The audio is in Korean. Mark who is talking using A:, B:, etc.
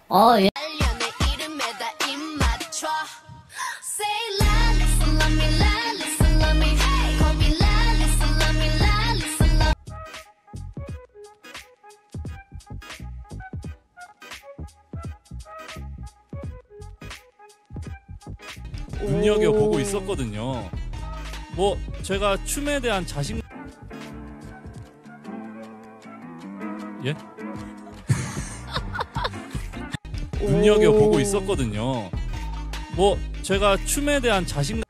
A: 예.
B: 눈여겨보고 있었거든요. 뭐 제가 춤에 대한 자신 예? 눈여겨보고 있었거든요. 뭐 제가 춤에 대한 자신감